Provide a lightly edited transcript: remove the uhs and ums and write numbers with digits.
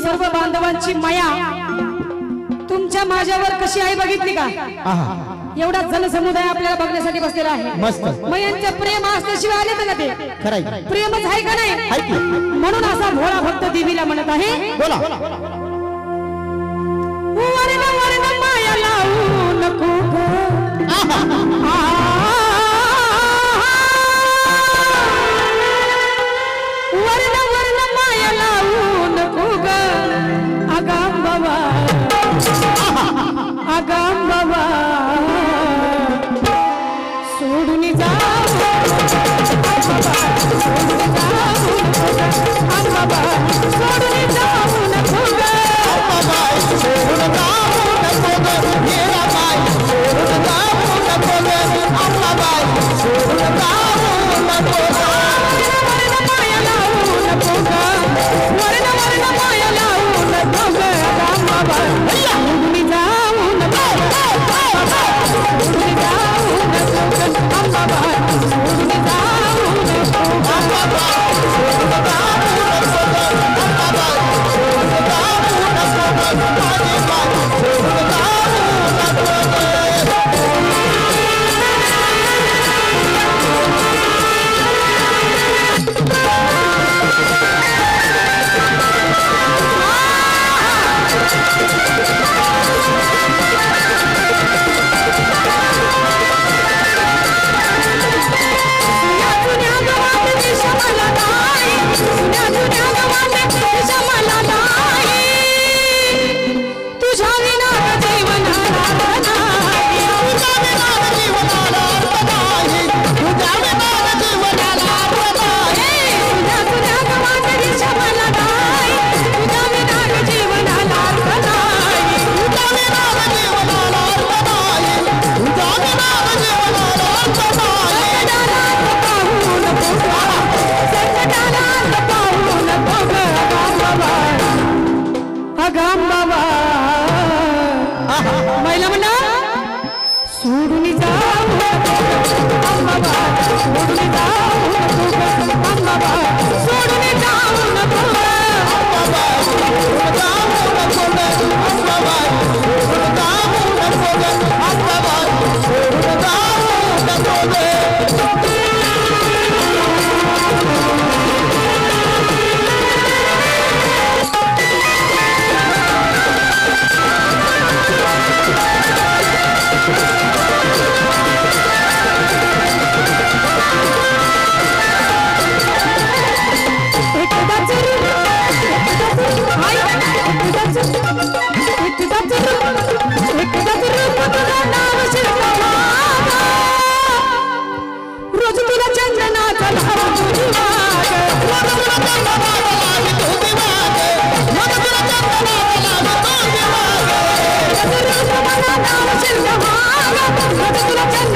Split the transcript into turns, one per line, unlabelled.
सर्व बांधवांची माया तुमच्या माझ्यावर कशी आहे बघितली का? एवढा जनसमुदाय आपल्याला बघण्यासाठी बसलेला आहे. मग यांचं प्रेम असल्याशिवाय आले तर ते प्रेमच आहे का नाही? म्हणून असा भोळा भक्त देवीला म्हणत आहे, बोला वर्ण वर्ण माया लावू नको वर्ण वर्ण माया लावू नको ग आगाम बाबा आगाम बाबा सोडून जाऊ बाबा सोडून जाऊ नको ग सोडून जाऊ नको ग मेरा बाई सोडून जाऊ नको ग आपला बाई सोडून जाऊ नको ग वर्ण माया लावू नको ग वर्ण वर्ण माया लावू नको ग आगाम बाबा सोडून जाऊ नको सोडून जाऊ नको ग बाबा सोडून जाऊ नको बाबा सोडून जाऊ नको बाबा सोडून जाऊ नको तुला